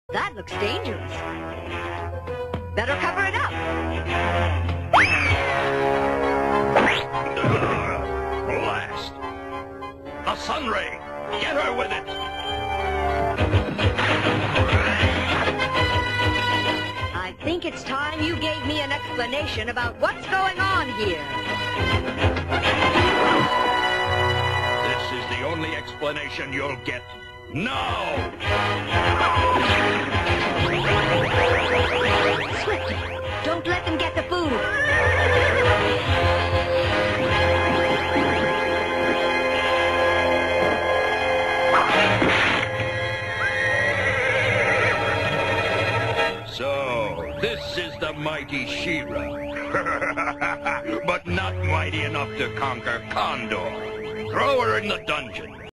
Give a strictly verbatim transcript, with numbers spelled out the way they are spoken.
That looks dangerous. Better cover it up. Blast! A sun ray! Get her with it! I think it's time you gave me an explanation about what's going on here. This is the only explanation you'll get. No! Swiftly, don't let them get the food. So, this is the mighty She-Ra. But not mighty enough to conquer Condo. Throw her in the dungeon.